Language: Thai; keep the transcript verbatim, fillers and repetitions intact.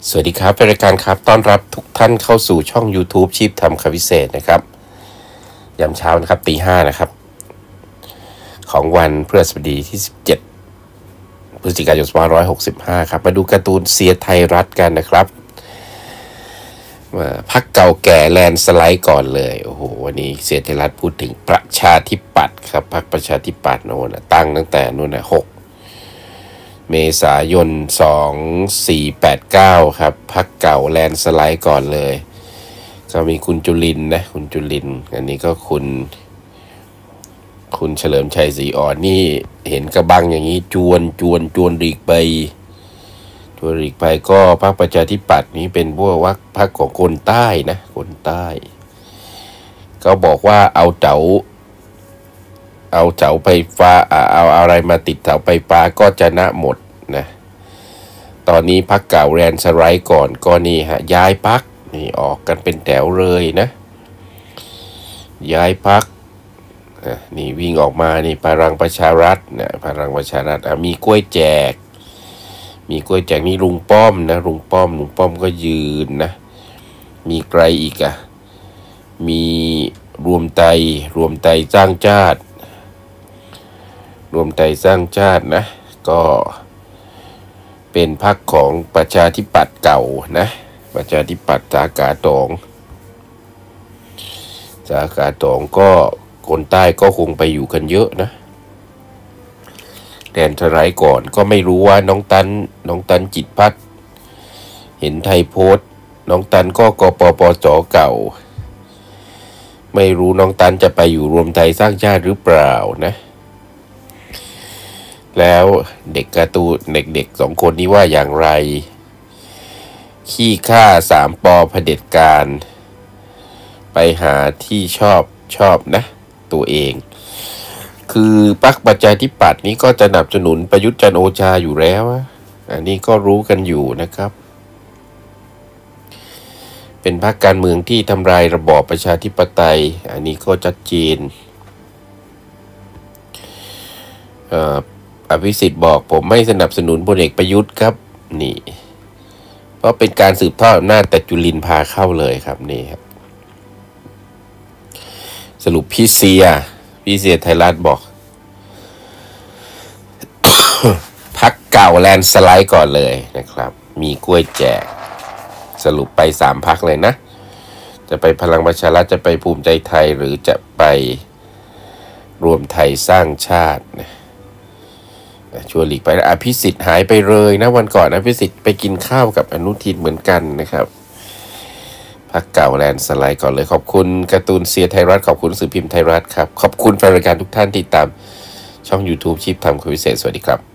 สวัสดีครับเป็นรายการครับต้อนรับทุกท่านเข้าสู่ช่อง YouTube ชีพทำคำพิเศษนะครับยามเช้านะครับตีห้านะครับของวันพฤหัสบดีที่สิบเจ็ดพฤศจิกายนสองพันห้าร้อยหกสิบห้าครับมาดูการ์ตูนเสียไทยรัฐกันนะครับพักเก่าแก่แลนสไลด์ก่อนเลยโอ้โหวันนี้เสียไทยรัฐพูดถึงประชาธิปัตย์ครับพรรคประชาธิปัตย์โน่นตั้งตั้งแต่นู่นนะหกเมษายนสองพันสี่ร้อยแปดสิบเก้าครับพรรคเก่าแลนสไลด์ก่อนเลยก็มีคุณจุลินนะคุณจุลินอันนี้ก็คุณคุณเฉลิมชัยศรีอ่อนนี่เห็นกระบังอย่างนี้จวนจวนจวนหลีกไปจวนหลีกไปก็พรรคประชาธิปัตย์นี้เป็นพวกว่าพรรคของคนใต้นะคนใต้ก็บอกว่าเอาเต๋าเอาเสาไฟฟ้าเอาอะไรมาติดเสาไฟฟ้าก็จะนะหมดนะตอนนี้พักเก่าแลนสไลด์ก่อนก็นี่ฮะย้ายพักนี่ออกกันเป็นแถวเลยนะย้ายพักนี่วิ่งออกมานี่พลังประชารัฐนะพลังประชารัฐมีกล้วยแจกมีกล้วยแจกนี่ลุงป้อมนะลุงป้อมลุงป้อมก็ยืนนะมีใครอีกอะมีรวมไทยรวมไทยสร้างชาติรวมไทยสร้างชาตินะก็เป็นพรรคของประชาธิปัตย์เก่านะประชาธิปัตย์สาขาตองสาขาตองก็คนใต้ก็คงไปอยู่กันเยอะนะแดนสไลด์ก่อนก็ไม่รู้ว่าน้องตันน้องตันจิตพัฒน์เห็นไทยโพสต์น้องตันก็กปปสเก่าไม่รู้น้องตันจะไปอยู่รวมไทยสร้างชาติหรือเปล่านะแล้วเด็กการ์ตูนเด็กๆสองคนนี้ว่าอย่างไรขี้ข้าสามปอเผด็จการไปหาที่ชอบชอบนะตัวเองคือพรรคประชาธิปัตย์นี้ก็จะสนับสนุนประยุทธ์จันทร์โอชาอยู่แล้วอันนี้ก็รู้กันอยู่นะครับเป็นพรรคการเมืองที่ทำลายระบอบประชาธิปไตยอันนี้ก็ชัดเจนเอ่ออภิสิทธิ์บอกผมไม่สนับสนุนพลเอกประยุทธ์ครับนี่เพราะเป็นการสืบทอดอำนาจแต่จุลินพาเข้าเลยครับนี่ครับสรุปพี่เสียพี่เสียไทยรัฐบอก พักเก่าแลนสไลด์ก่อนเลยนะครับมีกล้วยแจกสรุปไปสามพักเลยนะจะไปพลังประชารัฐจะไปภูมิใจไทยหรือจะไปรวมไทยสร้างชาตินะชวนหลีกไปอภิสิทธิ์หายไปเลยนะวันก่อนอภิสิทธิ์ไปกินข้าวกับอนุทินเหมือนกันนะครับพรรคเก่าแลนสไลด์ก่อนเลยขอบคุณการ์ตูนเสียไทยรัฐขอบคุณสื่อพิมพ์ไทยรัฐครับขอบคุณแฟนรายการทุกท่านที่ตามช่อง YouTube ชีพทำคำพิเศษสวัสดีครับ